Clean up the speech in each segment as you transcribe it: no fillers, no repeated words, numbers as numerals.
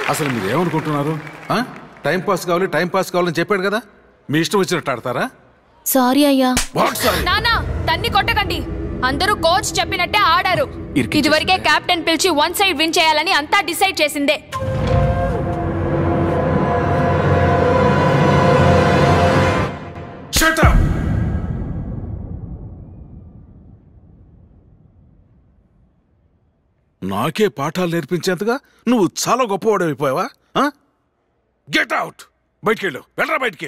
అసలు మీరు ఏమనుకుంటున్నారు? టైం పాస్ కావాలని చెప్పాడు కదా, మీ ఇష్టం వచ్చినట్టు ఆడతారా? సారీ అయ్యా. నానా తన్ని కొట్టకండి, అందరూ కోచ్ చెప్పినట్టే ఆడారు. ఇదివరకే కెప్టెన్ పిలిచి వన్ సైడ్ విన్ చేయాలని అంతా డిసైడ్ చేసిందే. Shut up! నాకే పాఠాలు నేర్పించేంతగా నువ్వు చాలా గొప్పవాడైపోయావా? Get out! బయటికెళ్ళు, వెళ్ళరా బయటికి.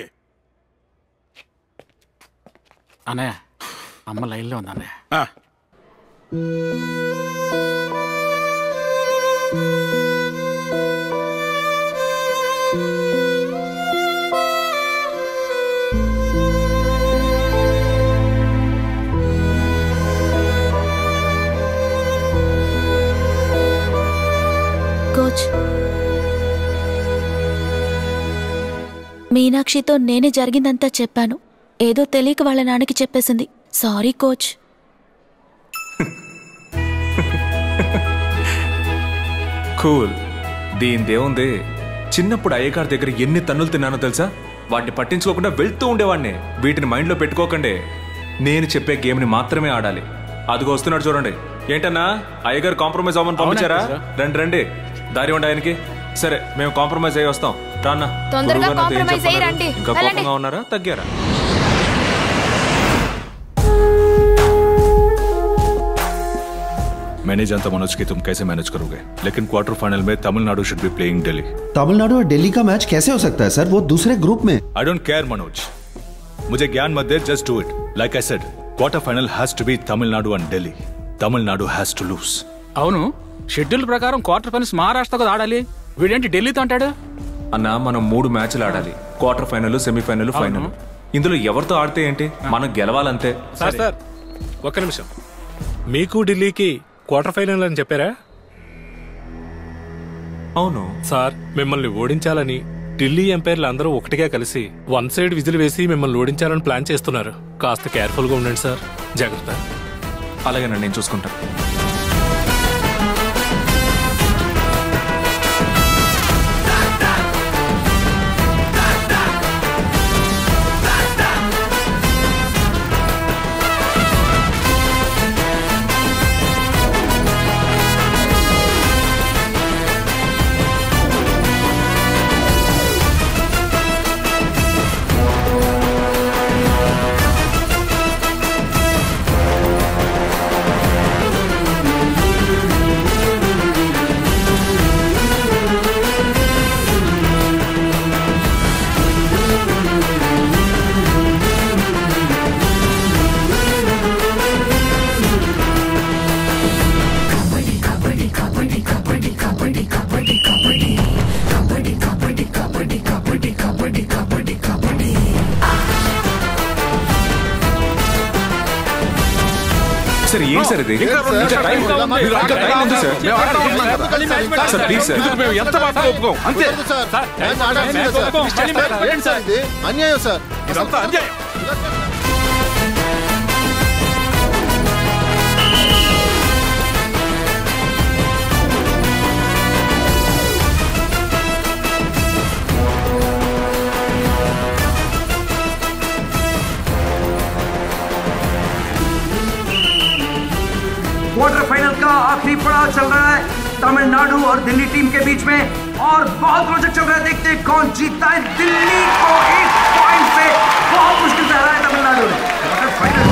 అన్నయ్య అమ్మ లైన్లో ఉంది అన్నయ్య. కోచ్, మీనాక్షితో నేనే జరిగిందంతా చెప్పాను. ఏదో తెలియక వాళ్ళ నాన్నకి చెప్పేసింది. Sorry coach. కూల్. దీనిదేముంది, చిన్నప్పుడు అయ్యగారి దగ్గర ఎన్ని తన్నులు తిన్నానో తెలుసా? వాటిని పట్టించుకోకుండా వెళ్తూ ఉండేవాడిని. వీటిని మైండ్లో పెట్టుకోకండి. నేను చెప్పే గేమ్ని మాత్రమే ఆడాలి. అదిగో వస్తున్నాడు చూడండి. ఏంటన్నా అయ్యగారు కాంప్రమైజ్ అవ్వమని పంపించారా? రండి రండి, దారి ఉండి ఆయనకి. సరే మేము కాంప్రమైజ్ అయ్యి వస్తాం. రాన్నా, ఇంకా కోపంగా ఉన్నారా, తగ్గారా? मैंने जानता मनोज कि तुम कैसे मैनेज करोगे, लेकिन क्वार्टर फाइनल में Tamil Nadu should be playing Delhi. Tamil Nadu और दिल्ली का मैच कैसे हो सकता है सर? वो दूसरे ग्रुप में। आई डोंट केयर मनोज, मुझे ज्ञान मत दे, just do it. Like I said, quarter final has to be Tamil Nadu and Delhi. Tamil Nadu has to lose. అవును, షెడ్యూల్ ప్రకారం క్వార్టర్ ఫైనల్స్ మహారాష్ట్రతో ఆడాలి. వీడేంటి ఢిల్లీతో అంటాడు? అన్న, మనం 3 మ్యాచ్లు ఆడాలి. Quarter final, semifinal, final. ఇందులో ఎవరితో ఆడితే ఏంటి, మనం గెలవాలంతే. సార్ ఒక్క నిమిషం, మీకు ఢిల్లీకి క్వార్టర్ ఫైనల్ అని చెప్పారా? అవును సార్, మిమ్మల్ని ఓడించాలని ఢిల్లీ ఎంపైర్లు అందరూ ఒకటిగా కలిసి వన్ సైడ్ విజిల్ వేసి మిమ్మల్ని ఓడించాలని ప్లాన్ చేస్తున్నారు. కాస్త కేర్ఫుల్ గా ఉండండి సార్, జాగ్రత్త. అలాగేనండి, నేను చూసుకుంటాను. సార్ ఏంటి సార్ ఇది? అన్యాయం సార్, क्वार्टर फाइनल का आखिरी पड़ाव चल रहा है तमिलनाडु और दिल्ली टीम के बीच में, और बहुत रोचक चल रहा है। देखते हैं कौन जीतता है। दिल्ली को 1 पॉइंट से बहुत मुश्किल से हराया तमिलनाडु ने। Quarter final